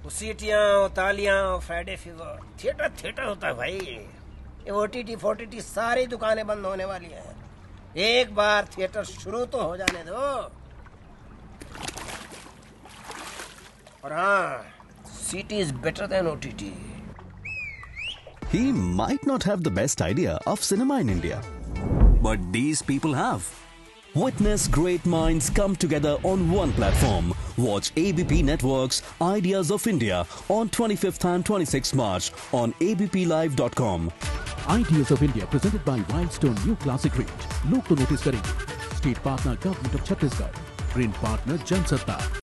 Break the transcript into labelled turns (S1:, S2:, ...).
S1: सीटियां, तालियां, Friday fever, theatre theatre होता है भाई। ये ओटीटी फोटीटी सारी दुकानें बंद होने वाली हैं। एक बार थिएटर शुरू तो हो जाने दो। और हाँ, CT is better than OTT.
S2: He might not have the best idea of cinema in India, but these people have. Witness great minds come together on one platform. Watch ABP Network's Ideas of India on 25th and 26th March on abplive.com.
S3: Ideas of India presented by Wildstone New Classic Range. लोग तो notice करेंगे. State partner Government of Chhattisgarh. Print partner Jansatta.